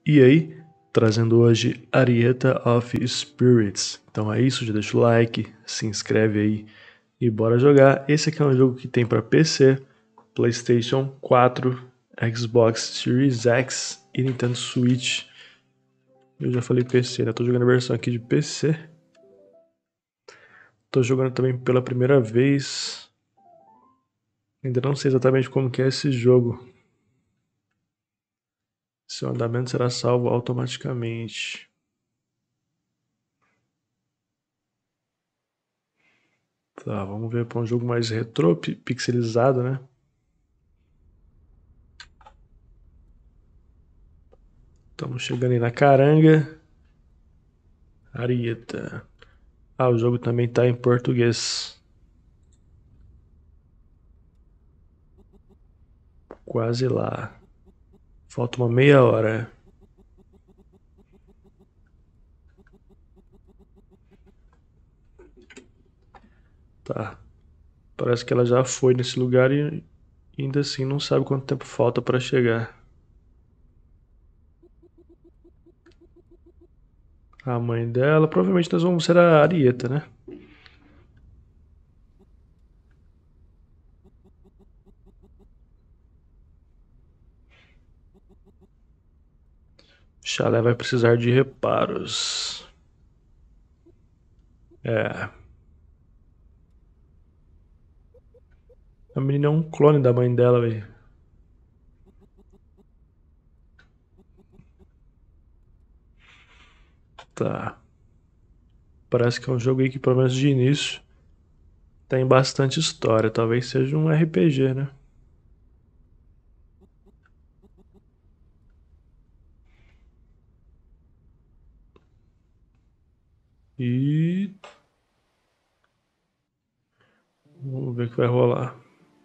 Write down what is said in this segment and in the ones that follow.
E aí, trazendo hoje Arietta of Spirits. Então é isso, já deixa o like, se inscreve aí e bora jogar. Esse aqui é um jogo que tem para PC, PlayStation 4, Xbox Series X e Nintendo Switch. Eu já falei PC, né? Tô jogando a versão aqui de PC. Tô jogando também pela primeira vez. Ainda não sei exatamente como que é esse jogo. Seu andamento será salvo automaticamente. Tá, vamos ver para um jogo mais retrô, pixelizado, né? Estamos chegando aí na Caranga. Arieta. Ah, o jogo também tá em português. Quase lá. Falta uma meia hora. Tá. Parece que ela já foi nesse lugar e ainda assim não sabe quanto tempo falta para chegar. A mãe dela, provavelmente nós vamos ser a Arieta, né? O chalé vai precisar de reparos. É. A menina é um clone da mãe dela, velho. Tá. Parece que é um jogo aí que, pelo menos de início, tem bastante história. Talvez seja um RPG, né? E vamos ver o que vai rolar.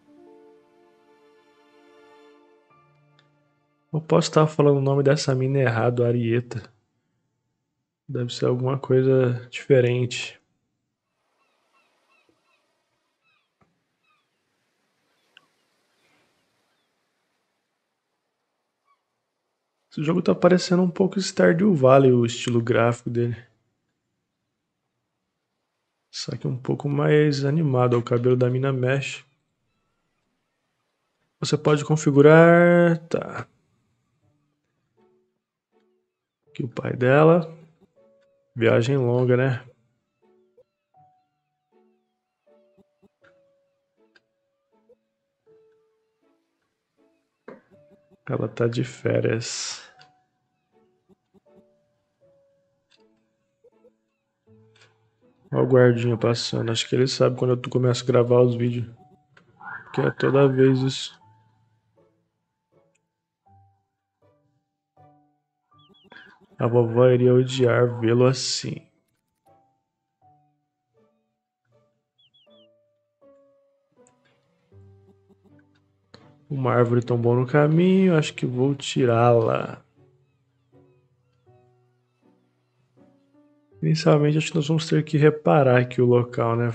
Eu posso estar falando o nome dessa mina errado, Arieta. Deve ser alguma coisa diferente. Esse jogo tá parecendo um pouco Stardew Valley, o estilo gráfico dele. Só que um pouco mais animado, o cabelo da mina mexe. Você pode configurar... Tá. Aqui o pai dela. Viagem longa, né? Ela tá de férias. Olha o guardinha passando. Acho que ele sabe quando eu começo a gravar os vídeos. Que é toda vez isso. A vovó iria odiar vê-lo assim. Uma árvore tombou no caminho, acho que vou tirá-la. Inicialmente, acho que nós vamos ter que reparar aqui o local, né?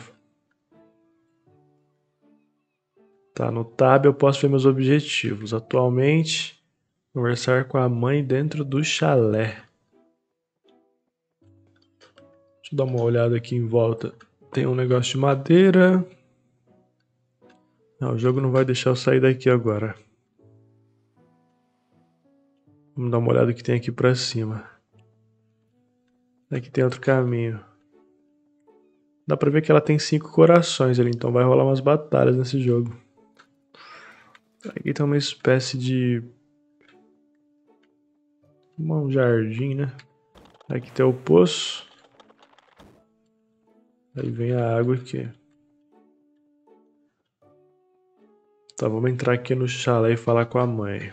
Tá, no tab eu posso ver meus objetivos. Atualmente, conversar com a mãe dentro do chalé. Deixa eu dar uma olhada aqui em volta. Tem um negócio de madeira. Não, o jogo não vai deixar eu sair daqui agora. Vamos dar uma olhada que tem aqui pra cima. Aqui tem outro caminho. Dá pra ver que ela tem 5 corações ali, então vai rolar umas batalhas nesse jogo. Aqui tem uma espécie de... um jardim, né? Aqui tem o poço. Aí vem a água aqui. Tá, vamos entrar aqui no chalé e falar com a mãe.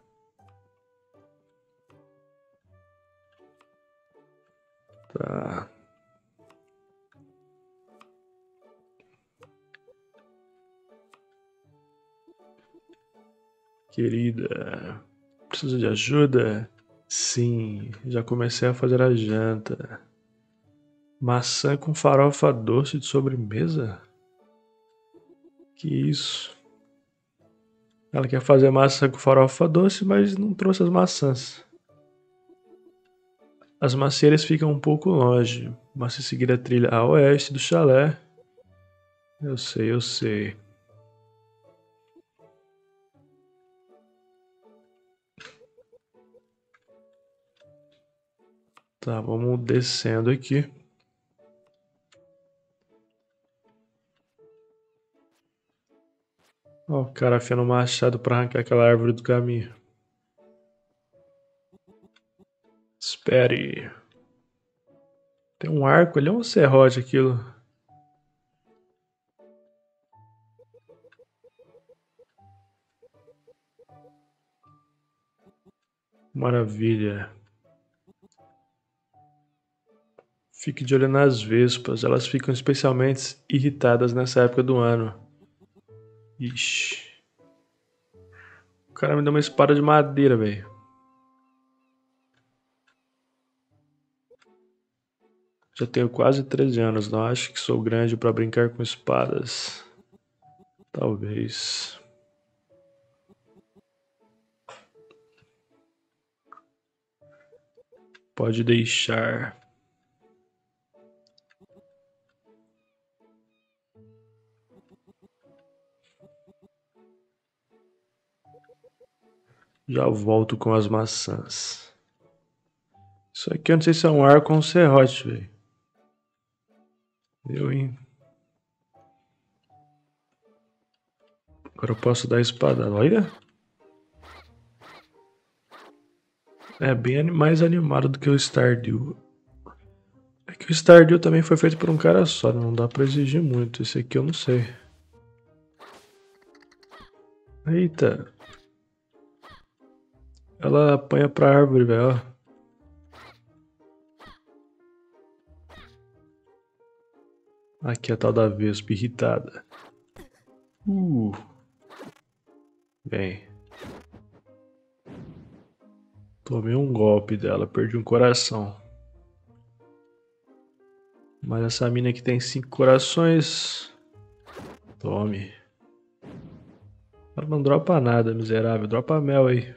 Tá. Querida, precisa de ajuda? Sim, já comecei a fazer a janta. Maçã com farofa doce de sobremesa? Que isso? Ela quer fazer maçã com farofa doce, mas não trouxe as maçãs. As macieiras ficam um pouco longe, mas se seguir a trilha a oeste do chalé... Eu sei. Tá, vamos descendo aqui. Ó, o cara afiando o machado pra arrancar aquela árvore do caminho. Espere. Tem um arco ali, é um serrote aquilo. Maravilha. Fique de olho nas vespas, elas ficam especialmente irritadas nessa época do ano. Ixi. O cara me deu uma espada de madeira, velho. Já tenho quase 13 anos, não acho que sou grande pra brincar com espadas. Talvez. Pode deixar. Já volto com as maçãs. Isso aqui eu não sei se é um arco ou um serrote, velho. Hein? Agora eu posso dar espada. Olha. É bem mais animado do que o Stardew. É que o Stardew também foi feito por um cara só, não dá pra exigir muito. Esse aqui eu não sei. Eita. Ela apanha pra árvore, velho. Aqui a tal da vespa irritada. Bem. Tomei um golpe dela, perdi um coração. Mas essa mina aqui tem 5 corações. Tome. Ela não dropa nada, miserável. Dropa mel aí.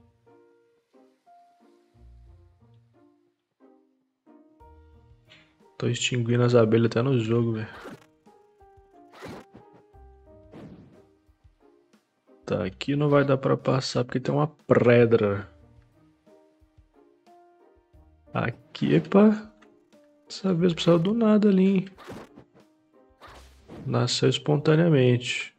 Tô extinguindo as abelhas até no jogo, velho. Tá, aqui não vai dar pra passar porque tem uma pedra. Aqui, epa. Dessa vez precisava do nada ali, hein? Nasceu espontaneamente.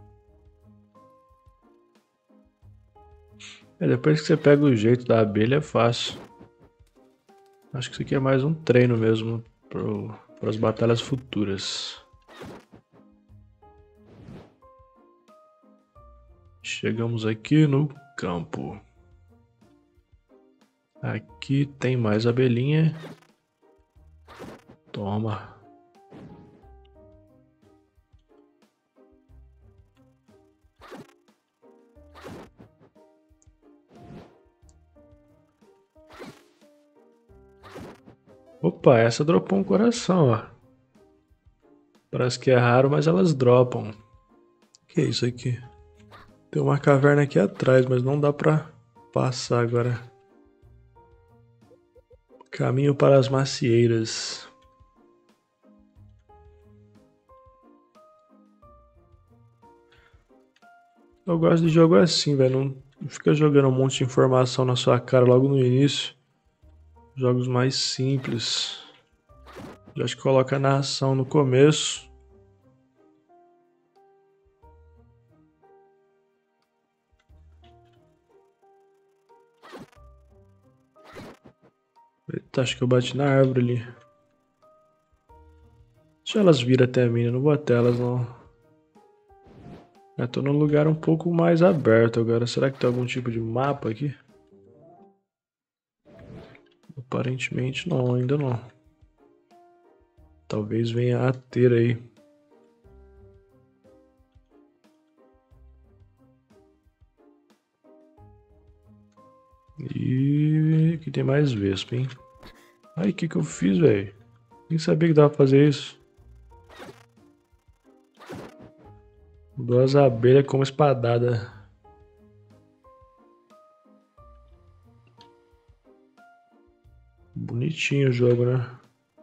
Depois que você pega o jeito da abelha é fácil. Acho que isso aqui é mais um treino mesmo para as batalhas futuras. Chegamos aqui no campo. Aqui tem mais abelhinha. Toma. Opa, essa dropou um coração, ó. Parece que é raro, mas elas dropam. O que é isso aqui? Tem uma caverna aqui atrás, mas não dá pra passar agora. Caminho para as macieiras. Eu gosto de jogo assim, velho. Não fica jogando um monte de informação na sua cara logo no início. Jogos mais simples. Já acho que coloca a narração no começo. Eita, acho que eu bati na árvore ali. Deixa elas vir até mim, eu não vou até elas não. Eu tô num lugar um pouco mais aberto agora. Será que tem algum tipo de mapa aqui? Aparentemente não, ainda não. Talvez venha a ter aí. E aqui tem mais vespa, hein? Ai, o que eu fiz, velho? Nem sabia que dava pra fazer isso. Duas abelhas com uma espadada. Bonitinho o jogo, né?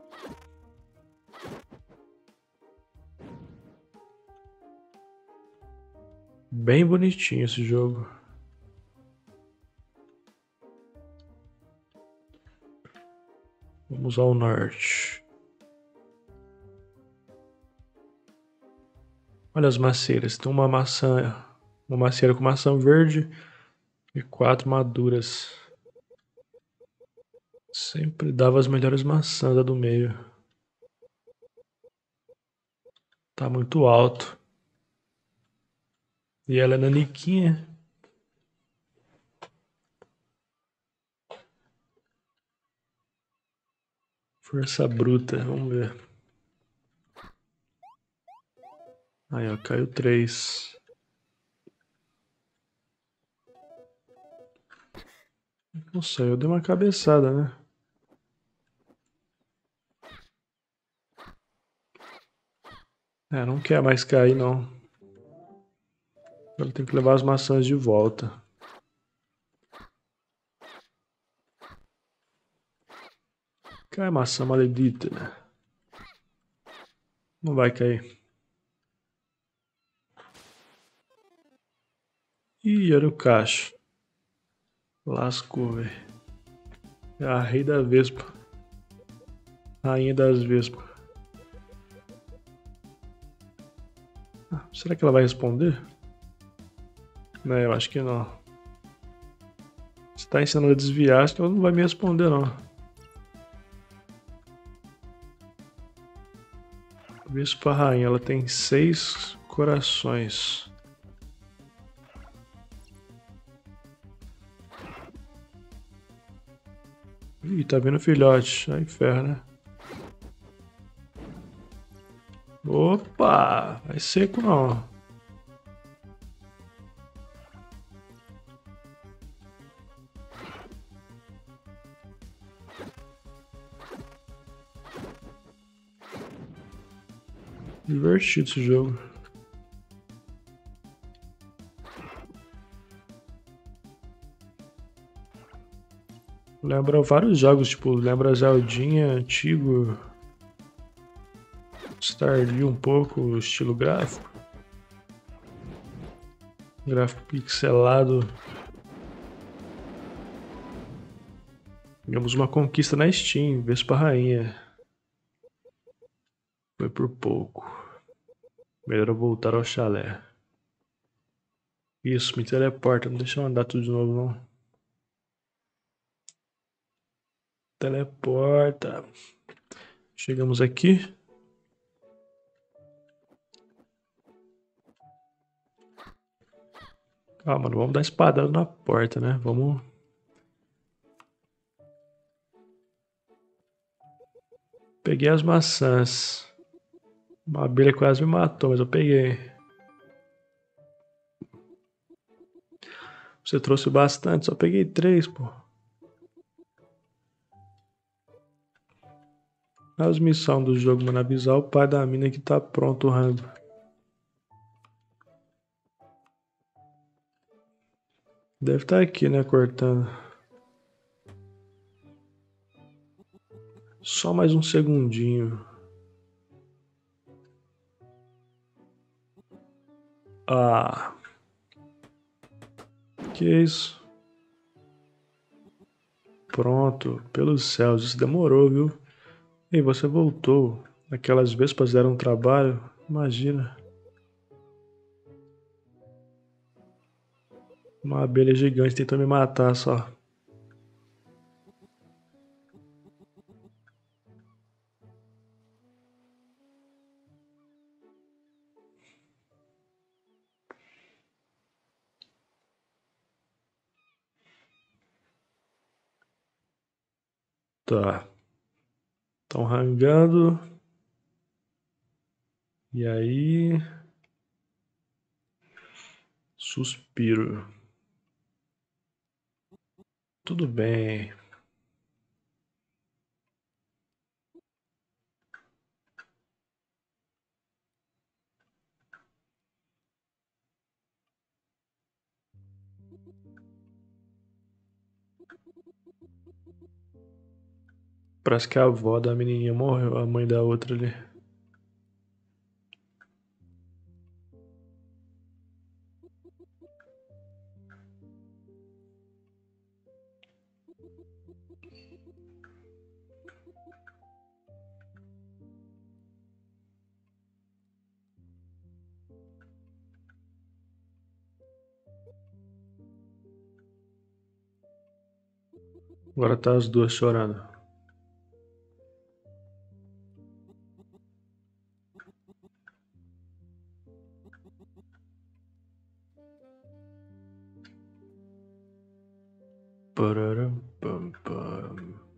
Bem bonitinho esse jogo. Vamos ao norte. Olha as macieiras. Tem uma macieira com maçã verde e 4 maduras. Sempre dava as melhores maçãs da do meio. Tá muito alto. E ela é naniquinha. Força bruta, vamos ver. Aí, ó, caiu 3. Não sei, eu dei uma cabeçada, né? É, não quer mais cair, não. Agora tem que levar as maçãs de volta. Cai, maçã maledita. Não vai cair. Ih, olha o cacho. Lascou, velho. É a rei da vespa. Rainha das vespas. Ah, será que ela vai responder? Não, eu acho que não. Você tá ensinando a desviar, acho que ela não vai me responder, não. Vespa rainha, ela tem 6 corações. Ih, tá vendo filhote. Aí ferro, né? Opa! Vai seco não. Divertido esse jogo. Lembra vários jogos, tipo, lembra Zeldinha antigo. Stardew um pouco, o estilo gráfico. Gráfico pixelado. Ganhamos uma conquista na Steam, Vespa Rainha. Foi por pouco. Melhor eu voltar ao chalé. Isso, me teleporta, não deixa eu andar tudo de novo não. Teleporta. Chegamos aqui. Calma, não vamos dar espadada na porta, né? Vamos. Peguei as maçãs. Uma abelha quase me matou, mas eu peguei. Você trouxe bastante, só peguei 3, pô. As missões do jogo, mano, avisar o pai da mina que tá pronto o rango. Deve estar aqui, né, cortando. Só mais um segundinho. Ah. Que isso? Pronto, pelos céus, isso demorou, viu? E você voltou. Aquelas vespas deram trabalho, imagina. Uma abelha gigante tentou me matar só. Tá. Estão rangando. E aí. Suspiro. Tudo bem. Parece que a avó da menininha morreu, a mãe da outra ali. Agora tá as duas chorando. Pararam, pam, pam.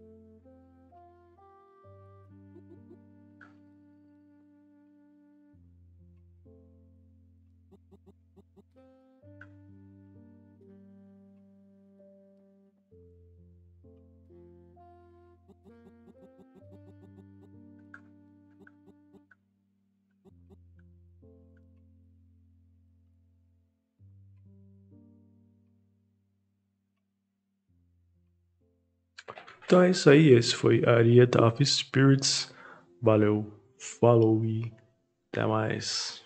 Então é isso aí, esse foi Arietta of Spirits. Valeu, falou e até mais.